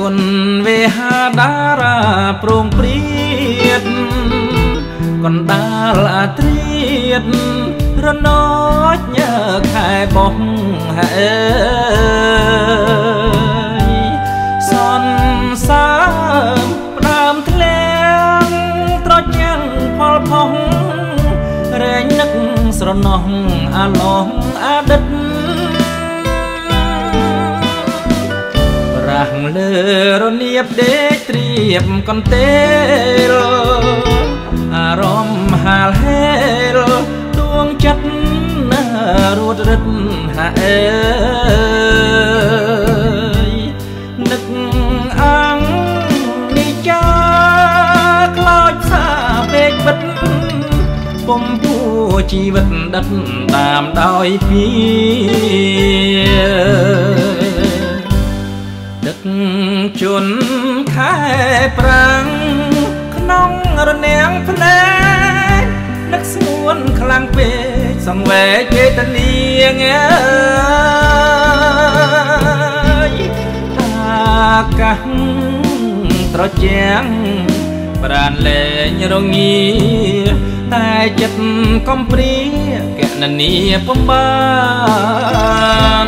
ជនវេហាដារាប្រងព្រៀតកណ្ដាលអាត្រៀតរណោចញើខែបោះហែសនសាមផ្ដើមធ្លាងត្រចាំងផលផុសរែងនឹកស្រណោះអាឡោះអតីតរាំងលើរនៀបដេកត្រៀមកន្ទេលអារម្មណ៍ហាលហេលដួងចិត្តរួតរឹតហាអើយនឹកអាំងនេះចាខ្លោចផ្សាពេកបិទពុំពួជីវិតដិតតាមដោយពីដឹកជន់ខែប្រាំងក្នុងរនាំងភ្នែកនឹកស្ងួនខ្លាំងពេកសង្វេគវេទនាងអាកាសត្រជាំងប្រានលែងរងាតែចិត្តកំព្រាកណនីពំបាន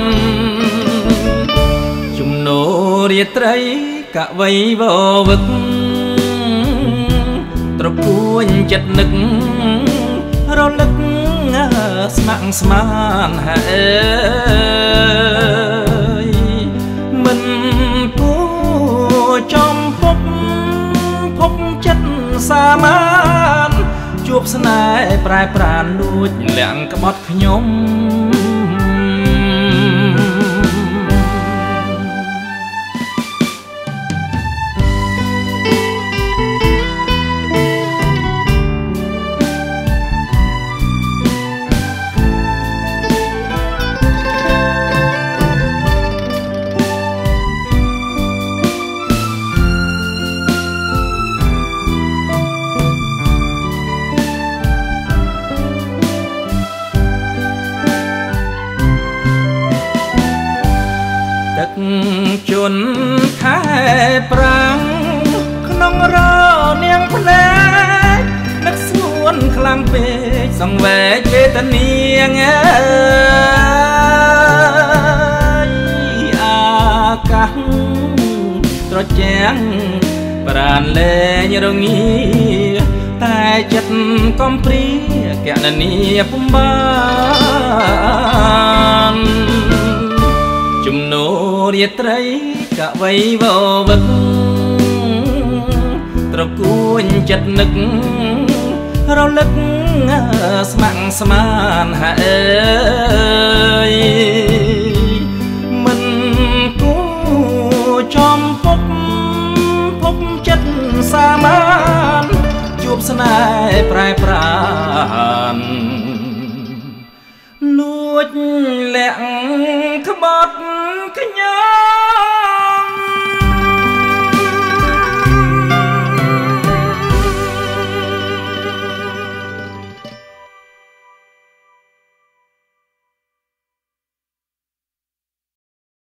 ជំនោរាត្រីកវៃវវឹកត្រគួញចិត្តនឹករលឹកស្មាក់ស្មានហើយមិនគួចំភពចិត្តសាមានជួបស្នេហ៍ប្រែប្រានលួចលាក់ក្បត់ខ្ញុំដឹកជន់ខែប្រាំងក្នុងរនាងភ្នែកនឹកស្ងួនខ្លាំងពេកសង្វេគវេទនាងអាកាសត្រជាំងប្រានលែងរងាតែចិត្តកំព្រាកណនីពំបានជំនោរាត្រីកវៃវវឹកត្រគួញចិត្តនឹករលឹកស្មាក់ស្មានហើ